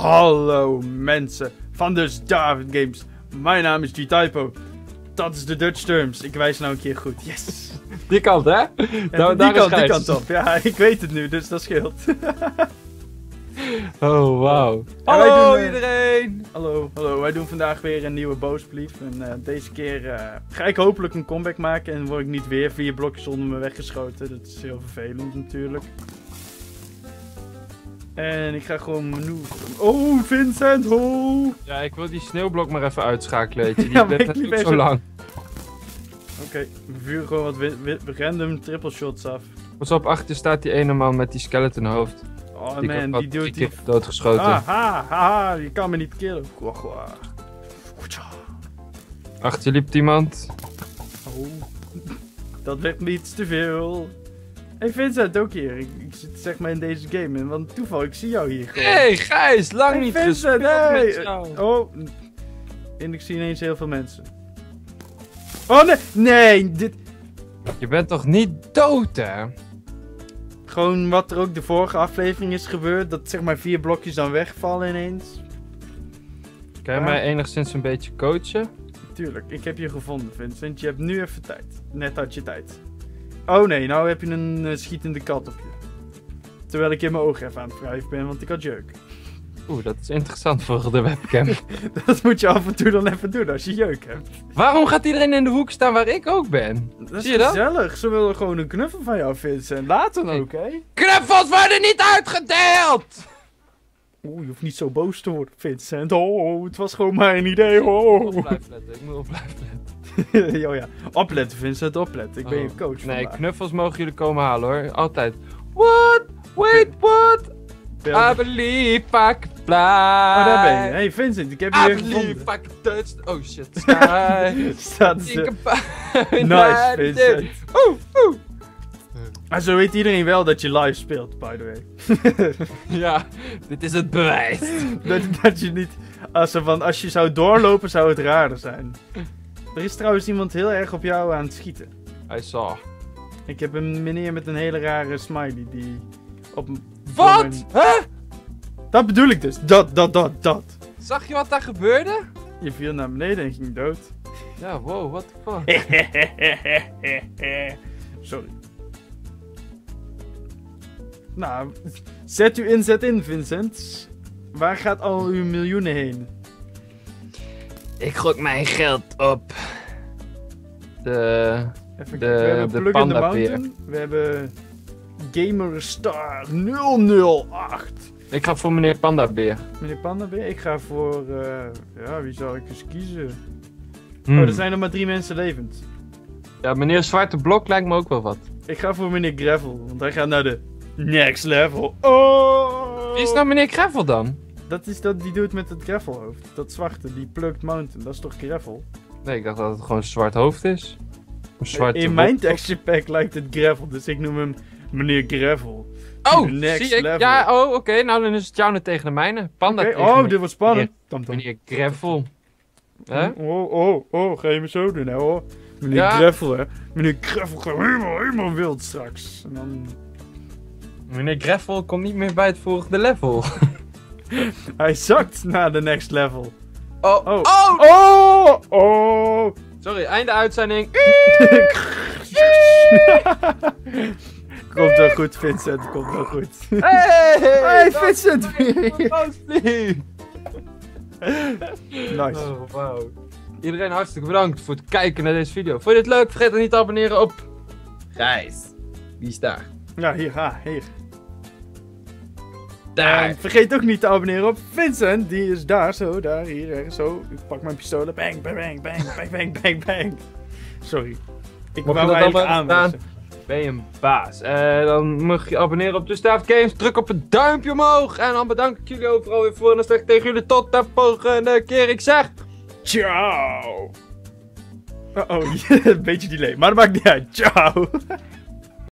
Hallo mensen van dus David Games. Mijn naam is G-Typo. Dat is de Dutch Terms. Ik wijs nou een keer goed. Yes. Die kant, hè? Ja, die kant op. Ja, ik weet het nu, dus dat scheelt. Oh, wauw. Ja, Hallo iedereen! Hallo. Wij doen vandaag weer een nieuwe boosplief. En deze keer ga ik hopelijk een comeback maken. En word ik niet weer 4 blokjes onder me weggeschoten. Dat is heel vervelend natuurlijk. En ik ga gewoon manoeuvren. Oh, Vincent! Oh! Ja, ik wil die sneeuwblok maar even uitschakelen, weet je. Die Ja, blijft maar ik natuurlijk liep zo even- lang. Oké, we vuren gewoon wat random triple shots af. Pas op, achter staat die ene man met die skeleton hoofd. Oh Die man, die doet die... doodgeschoten. Haha, je kan me niet killen. Achter je liep iemand. Oh, dat werd me iets te veel. Hey Vincent, ook hier. Ik zit zeg maar in deze game. En want toeval, ik zie jou hier gewoon. Hey Gijs, lang Hey, niet Vincent, gespeeld hey. met jou. Oh, en ik zie ineens heel veel mensen. Oh nee, nee, dit... Je bent toch niet dood, hè? Gewoon wat er ook de vorige aflevering is gebeurd. Dat zeg maar 4 blokjes dan wegvallen ineens. Kan je mij enigszins een beetje coachen? Tuurlijk, ik heb je gevonden, Vincent. Je hebt nu even tijd. Net had je tijd. Oh nee, nou heb je een schietende kat op je. Terwijl ik in mijn ogen even aan het wrijven ben, want ik had jeuk. Oeh, dat is interessant voor de webcam. Dat moet je af en toe dan even doen als je jeuk hebt. Waarom gaat iedereen in de hoek staan waar ik ook ben? Dat is Zie je dat? gezellig. Ze willen gewoon een knuffel van jou, Vincent. Laat dan ook, hè? Knuffels worden niet uitgedeeld! Oeh, je hoeft niet zo boos te worden, Vincent. Oh, het was gewoon mijn idee. Oh. Op blijven letten, ik moet op blijven letten. Ja. Opletten, Vincent, opletten. Ik ben je coach. Nee, vandaag. knuffels mogen jullie komen halen hoor. Altijd. What? Wait, what? I believe I can fly. Oh, daar ben je. Hey, Vincent, ik heb je I weer believe gevonden. I can touch. Oh shit, sky. Staat Think ze. about Nice, Vincent. Oeh, oeh. Maar zo weet iedereen wel dat je live speelt, by the way. Ja, dit is het bewijs. dat je niet... Als je zou doorlopen, zou het raarder zijn. Er is trouwens iemand heel erg op jou aan het schieten. I saw. Ik heb een meneer met een hele rare smiley die op... Wat? Huh? Dat bedoel ik dus. Dat. Zag je wat daar gebeurde? Je viel naar beneden en ging dood. Ja, wow, what the fuck. Sorry. Nou, zet uw inzet in, Vincent. Waar gaat al uw miljoenen heen? Ik gok mijn geld op. Even kijken. We hebben de Plug in the pandapeer. Mountain. We hebben Gamerstar 008. Ik ga voor meneer Pandabeer. Meneer Pandabeer, ik ga voor... ja, wie zou ik eens kiezen? Hmm. Oh, er zijn nog maar 3 mensen levend. Ja, meneer Zwarte Blok lijkt me ook wel wat. Ik ga voor meneer Gravel, want hij gaat naar de next level. Oh! Wie is nou meneer Gravel dan? Dat is dat die doet met het gravelhoofd. Dat zwarte, die Plugged Mountain. Dat is toch gravel? Nee, ik dacht dat het gewoon een zwart hoofd is. Een zwarte In mijn blok. texture pack lijkt het gravel, dus ik noem hem meneer Gravel. Oh, Next zie ik. level. Ja, oh, oké. Nou, dan is het jou tegen de mijne. Panda Oké, tegen oh, meneer- dit wordt spannend. Tam, tam. Meneer Gravel. Hè? Oh, ga je me zo doen, hè, hoor. Meneer Ja. Gravel, hè. Meneer Gravel gaat helemaal wild straks. En dan... Meneer Gravel komt niet meer bij het volgende level. Hij zakt naar de next level. Oh, Oh. oh! Oh! Sorry, einde uitzending. Komt wel goed, Vincent. Komt wel goed. Hey, Hey, dat Vincent! is mijn boosplief. Nice. Oh, wauw. Iedereen hartstikke bedankt voor het kijken naar deze video. Vond je dit leuk? Vergeet dan niet te abonneren op... Gijs. Wie is daar? Ja, hier. Daar. En vergeet ook niet te abonneren op Vincent. Die is daar, zo, daar, hier, ergens zo. Ik pak mijn pistolen. Bang, bang, bang, bang. Sorry. Ik Mocht wou je dat eigenlijk allemaal aanwijzen. Ben je een baas? Dan mag je abonneren op Just David Games. Druk op het duimpje omhoog. En dan bedank ik jullie overal weer voor. En dan zeg ik tegen jullie tot de volgende keer. Ik zeg... Ciao. Oh, een beetje delay. Maar dat maakt niet uit. Ciao.